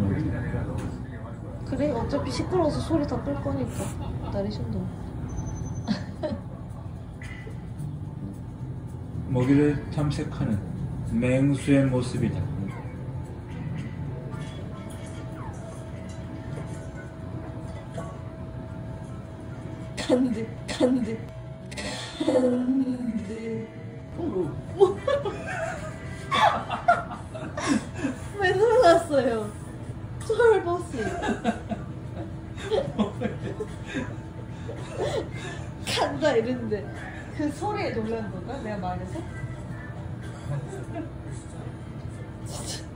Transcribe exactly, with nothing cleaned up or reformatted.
그래? 어차피 시끄러워서 소리 다 끌 거니까. 나리션도. 먹이를 탐색하는 맹수의 모습이다. 간드, 간드, 간드. 뭐? 왜 놀랐어요? 철버시. 간다 이랬는데 그 소리에 놀란 건가? 내가 말해서? 진짜.